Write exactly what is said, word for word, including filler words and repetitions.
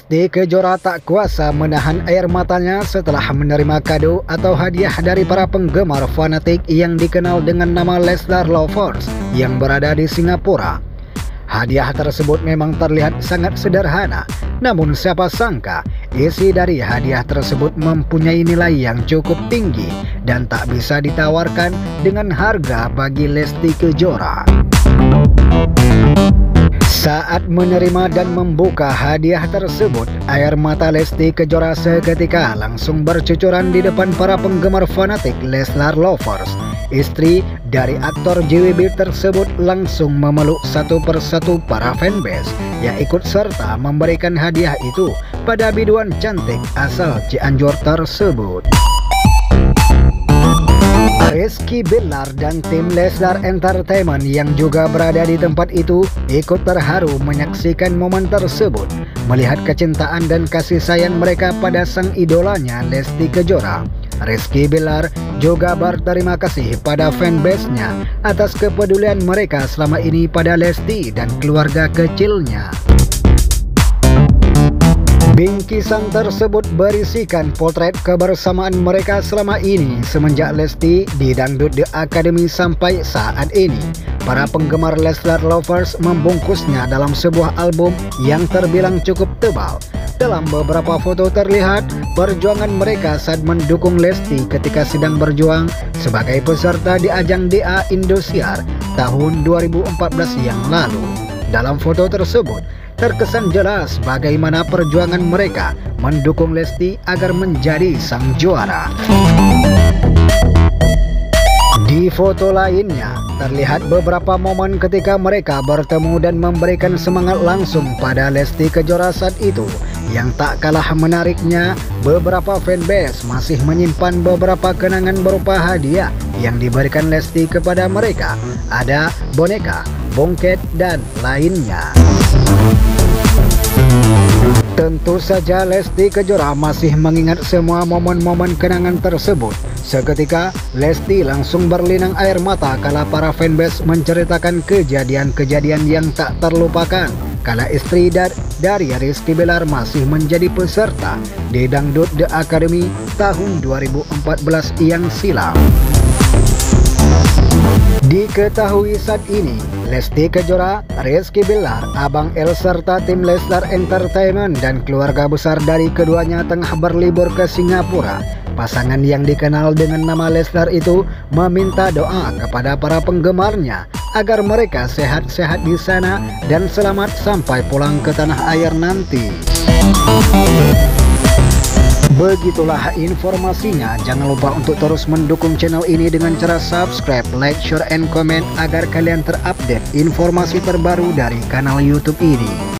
Lesti Kejora tak kuasa menahan air matanya setelah menerima kado atau hadiah dari para penggemar fanatik yang dikenal dengan nama Leslar Lovers yang berada di Singapura. Hadiah tersebut memang terlihat sangat sederhana, namun siapa sangka isi dari hadiah tersebut mempunyai nilai yang cukup tinggi dan tak bisa ditawarkan dengan harga bagi Lesti Kejora. Saat menerima dan membuka hadiah tersebut, air mata Lesti Kejora seketika langsung bercucuran di depan para penggemar fanatik Leslar Lovers. Istri dari aktor J W B tersebut langsung memeluk satu persatu para fanbase yang ikut serta memberikan hadiah itu pada biduan cantik asal Cianjur tersebut. Rizky Bilar dan tim Leslar Entertainment yang juga berada di tempat itu ikut terharu menyaksikan momen tersebut, melihat kecintaan dan kasih sayang mereka pada sang idolanya Lesti Kejora. Rizky Bilar juga berterima kasih pada fanbase-nya atas kepedulian mereka selama ini pada Lesti dan keluarga kecilnya. Bingkisan tersebut berisikan potret kebersamaan mereka selama ini semenjak Lesti di Dangdut The Academy sampai saat ini. Para penggemar Leslar Lovers membungkusnya dalam sebuah album yang terbilang cukup tebal. Dalam beberapa foto terlihat perjuangan mereka saat mendukung Lesti ketika sedang berjuang sebagai peserta di ajang D A Indosiar tahun dua ribu empat belas yang lalu. Dalam foto tersebut terkesan jelas bagaimana perjuangan mereka mendukung Lesti agar menjadi sang juara. Di foto lainnya, terlihat beberapa momen ketika mereka bertemu dan memberikan semangat langsung pada Lesti Kejora saat itu. Yang tak kalah menariknya, beberapa fanbase masih menyimpan beberapa kenangan berupa hadiah yang diberikan Lesti kepada mereka. Ada boneka, bongket, dan lainnya. Tentu saja Lesti Kejora masih mengingat semua momen-momen kenangan tersebut. Seketika Lesti langsung berlinang air mata kala para fanbase menceritakan kejadian-kejadian yang tak terlupakan kala istri dar dari Rizky Bilar masih menjadi peserta di Dangdut The Academy tahun dua ribu empat belas yang silam. Diketahui saat ini, Lesti Kejora, Rizky Bilar, Abang El serta tim Leslar Entertainment dan keluarga besar dari keduanya tengah berlibur ke Singapura. Pasangan yang dikenal dengan nama Leslar itu meminta doa kepada para penggemarnya agar mereka sehat-sehat di sana dan selamat sampai pulang ke tanah air nanti. Begitulah informasinya. Jangan lupa untuk terus mendukung channel ini dengan cara subscribe, like, share, and comment agar kalian terupdate informasi terbaru dari kanal YouTube ini.